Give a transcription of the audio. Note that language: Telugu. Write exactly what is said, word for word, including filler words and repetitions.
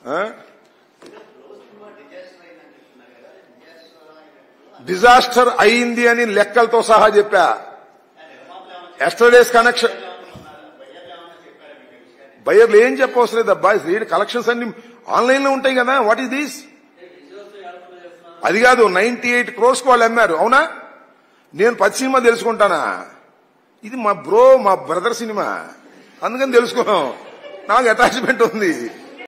డిజాస్టర్ అయింది అని లెక్కలతో సహా చెప్పా. ఎస్టర్డేస్ కనెక్షన్ బయర్లు ఏం చెప్పవసరం లేదబ్బా. రీడ్ కలెక్షన్స్ అన్ని ఆన్లైన్ లో ఉంటాయి కదా. What is this? అది కాదు, నైన్టీ ఎయిట్ క్రోర్స్ కు వాళ్ళు అమ్మారు. అవునా? నేను పది సినిమా తెలుసుకుంటానా? ఇది మా బ్రో మా బ్రదర్ సినిమా, అందుకని తెలుసుకున్నాం. నాకు అటాచ్మెంట్ ఉంది.